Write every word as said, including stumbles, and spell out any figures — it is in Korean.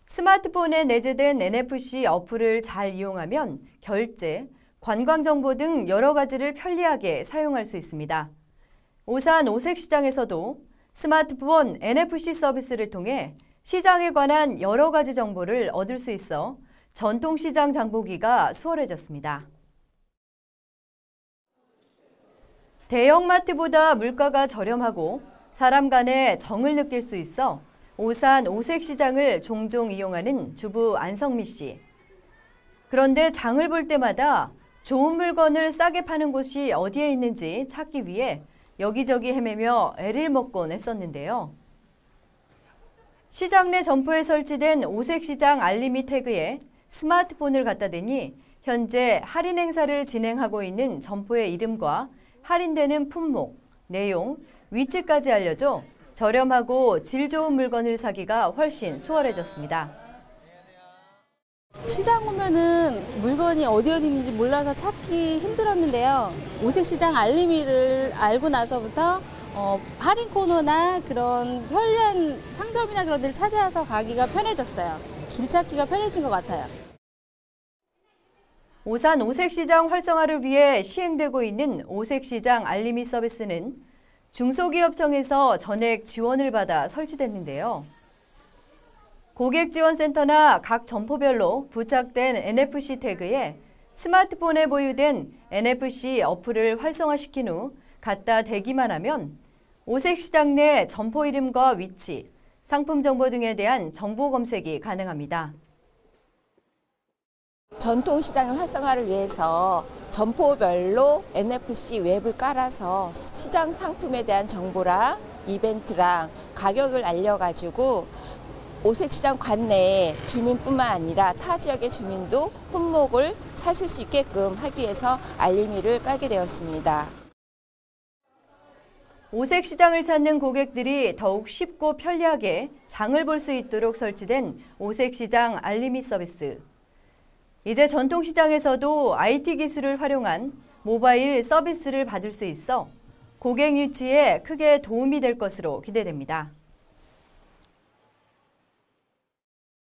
스마트폰에 내재된 엔에프씨 어플을 잘 이용하면 결제, 관광정보 등 여러 가지를 편리하게 사용할 수 있습니다. 오산 오색시장에서도 스마트폰 엔에프씨 서비스를 통해 시장에 관한 여러 가지 정보를 얻을 수 있어 전통시장 장보기가 수월해졌습니다. 대형마트보다 물가가 저렴하고 사람 간의 정을 느낄 수 있어 오산 오색시장을 종종 이용하는 주부 안성미 씨. 그런데 장을 볼 때마다 좋은 물건을 싸게 파는 곳이 어디에 있는지 찾기 위해 여기저기 헤매며 애를 먹곤 했었는데요. 시장 내 점포에 설치된 오색시장 알림이 태그에 스마트폰을 갖다 대니 현재 할인 행사를 진행하고 있는 점포의 이름과 할인되는 품목, 내용, 위치까지 알려줘 저렴하고 질 좋은 물건을 사기가 훨씬 수월해졌습니다. 시장 오면은 물건이 어디 어디 있는지 몰라서 찾기 힘들었는데요. 오색시장 알림이를 알고 나서부터 어, 할인 코너나 그런 편리한 상점이나 그런 데를 찾아서 가기가 편해졌어요. 길 찾기가 편해진 것 같아요. 오산 오색시장 활성화를 위해 시행되고 있는 오색시장 알림이 서비스는 중소기업청에서 전액 지원을 받아 설치됐는데요. 고객지원센터나 각 점포별로 부착된 엔에프씨 태그에 스마트폰에 보유된 엔에프씨 어플을 활성화시킨 후 갖다 대기만 하면 오색시장 내 점포 이름과 위치, 상품 정보 등에 대한 정보 검색이 가능합니다. 전통시장의 활성화를 위해서 점포별로 엔에프씨 웹을 깔아서 시장 상품에 대한 정보랑 이벤트랑 가격을 알려가지고 오색시장 관내의 주민뿐만 아니라 타 지역의 주민도 품목을 사실 수 있게끔 하기 위해서 알림이를 깔게 되었습니다. 오색시장을 찾는 고객들이 더욱 쉽고 편리하게 장을 볼 수 있도록 설치된 오색시장 알림이 서비스. 이제 전통시장에서도 아이티 기술을 활용한 모바일 서비스를 받을 수 있어 고객 유치에 크게 도움이 될 것으로 기대됩니다.